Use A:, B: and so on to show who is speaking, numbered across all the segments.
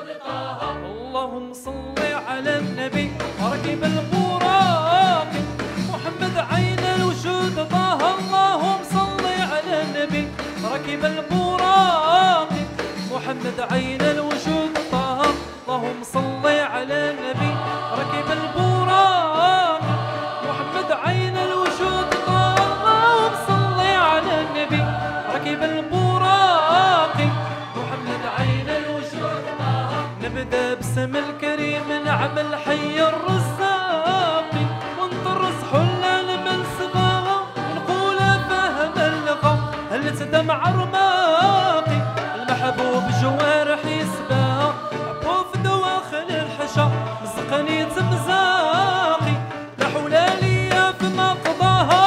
A: اللهم صل على النبي ركب البراق محمد عين الوجود طه. اللهم صل على النبي ركب البراق محمد عين الوجود طه. اللهم صل على النبي ركب البراق محمد عين الوجود طه. اللهم صل على النبي ركب البراق محمد عين الوجود طه. نبدا بسم الكريم نعم الحي الرزاق ونطرز حلال من صغاها ونقول فهم اللغة هل تدمع رماقي المحبوب جوارحي سباها عبو في دواخل الحشا مزقني تمزاقي لا حول لي في ما قضاها.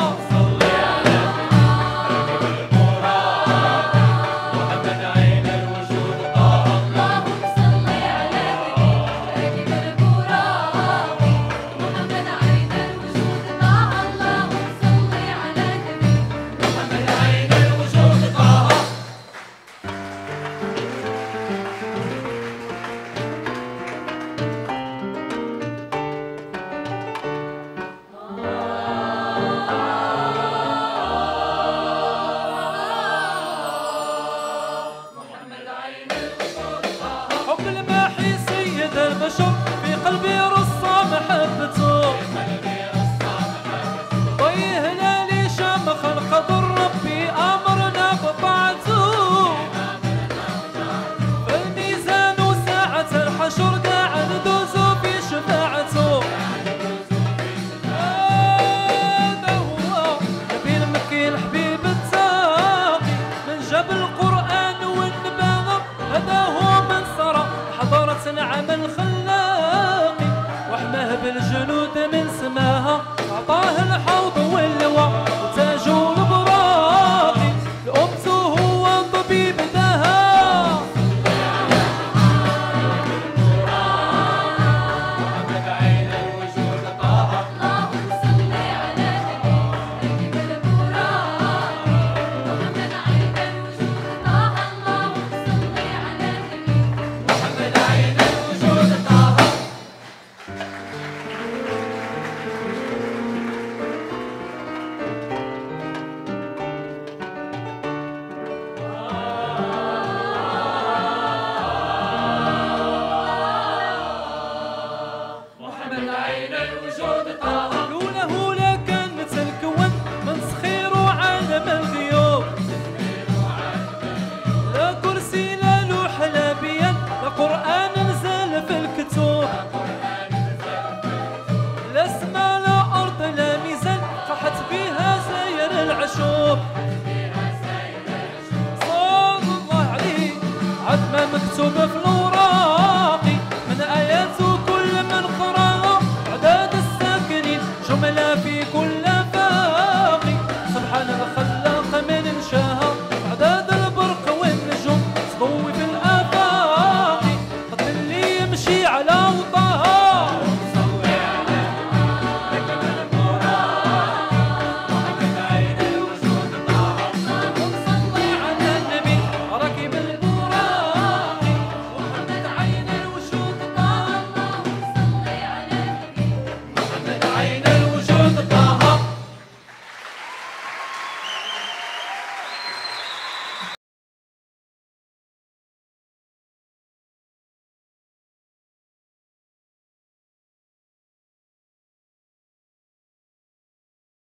A: في قلبي رصة محبته طي هلالي شامخ الخضر ربي أمرنا بطاعته فالميزان وساعة الحشر قاعد ندوز في شفاعته. هذا هو نبي المكي الحبيب التاقي من جاب القرآن والنباغة هذا هو من سرى حضرة نعم الخلاقي وحماه بالجنود من سماها أعطاه الحوض واللواء وتاجه البراقي لأمته هو طبيب دها. محمد عين الوجود طه. اللهم صل على النبي ركب البراق محمد عين الوجود طه. اللهم صل على النبي محمد عين الوجود طه. محمد عين الوجود طه. لوله لا كانت الكون من صخير وعالم الغيوب لا كرسي لا لوح لا بيد لا قرآن نزل في الكتب لا سما لا أرض لا ميزان صحت بها ساير العشوب. صلى الله عليه عد ما مكتوب في الأوراقي من آياته كل من قراها عداد الساكنين جملة في كل باقي سبحان الخلاق من انشاها عداد البرق والنجوم تضوي في الآفاق قد اللي يمشي على وطاق